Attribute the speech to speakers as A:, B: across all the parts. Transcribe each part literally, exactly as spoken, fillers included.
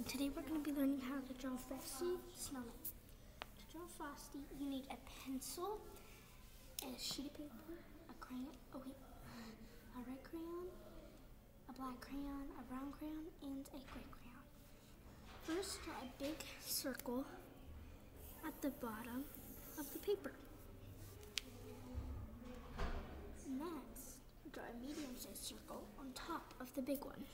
A: Today we're going to be learning how to draw Frosty Snowman. To draw Frosty, you need a pencil, a sheet of paper, a crayon, oh wait, a red crayon, a black crayon, a brown crayon, and a gray crayon. First, draw a big circle at the bottom of the paper. Next, draw a medium-sized circle on top of the big one.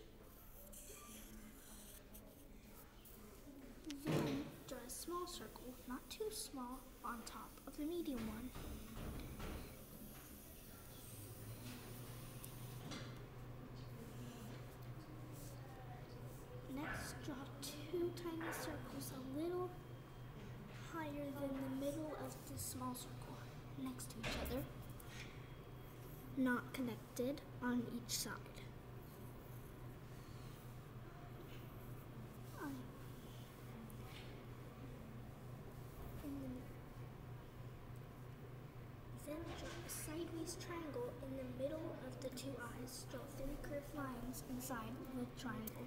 A: Then draw a small circle, not too small, on top of the medium one. Next, draw two tiny circles a little higher than the middle of the small circle, next to each other, not connected on each side. Then draw a sideways triangle in the middle of the two eyes. Draw thin curved lines inside the triangle.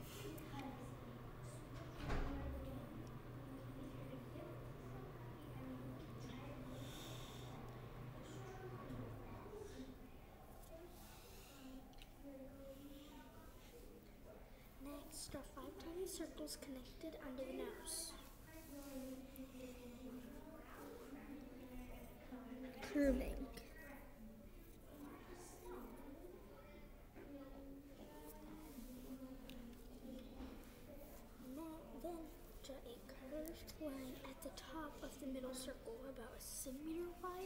A: Next, draw five tiny circles connected under the nose. Curving. Then draw a curved line at the top of the middle circle, about a centimeter wide.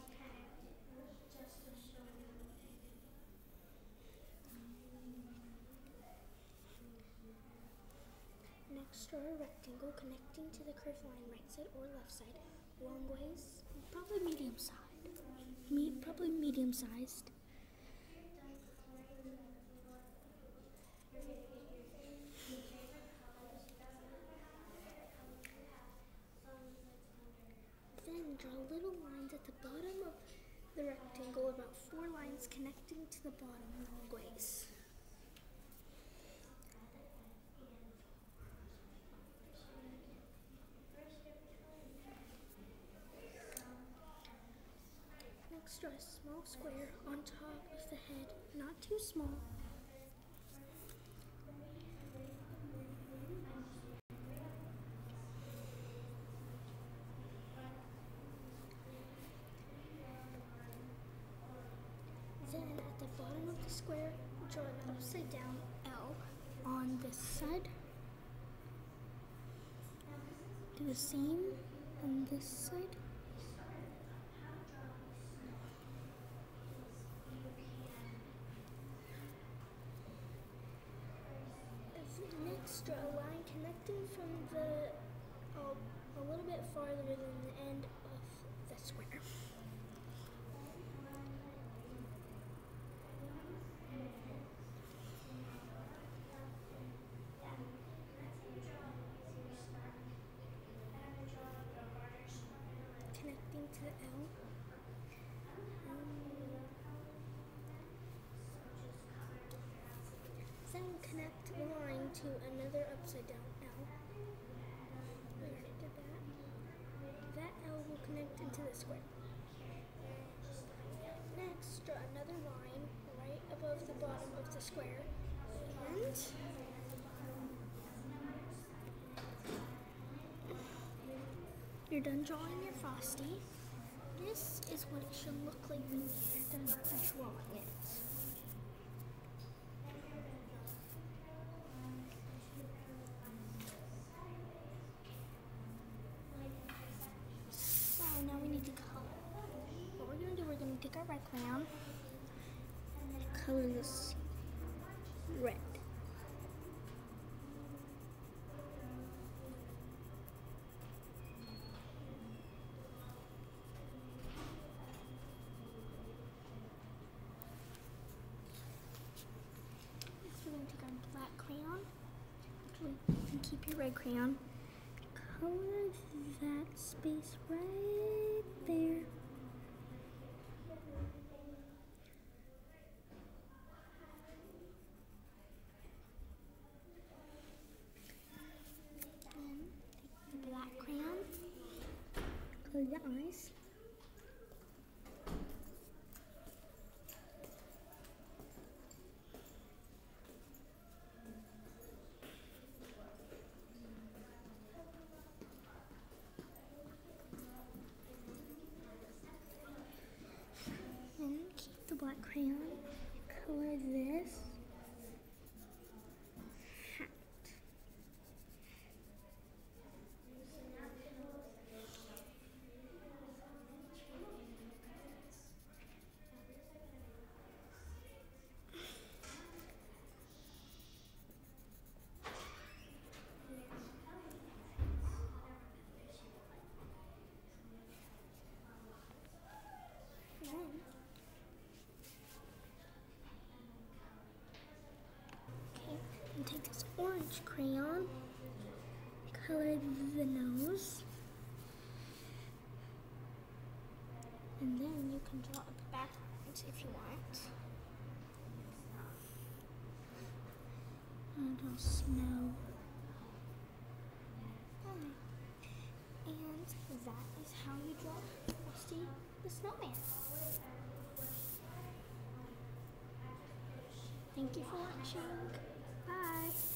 A: Next, draw a rectangle connecting to the curved line right side or left side, long ways, probably medium size. Me, probably medium sized. Then draw little lines at the bottom of the rectangle, about four lines connecting to the bottom long ways. Next, draw a small square on top of the head, not too small. Then at the bottom of the square, draw an upside down L on this side. Do the same on this side. Next, draw a line connecting from the uh, a little bit farther than the end of the square. Connecting to the L. Then connect the line to another upside down L. I already did that. That L will connect into the square. Next, draw another line right above the bottom of the square. And you're done drawing your Frosty. This is what it should look like when you're done drawing it. Now we need to color. What we're going to do, we're going to take our red crayon and color this red. Next we're going to take our black crayon. Actually, you can keep your red crayon. Color that space right there. black crayon, color this hat. And take this orange crayon, color the nose, and then you can draw the background if you want. And draw snow. And that is how you draw Frosty the Snowman. Thank you for watching. Bye.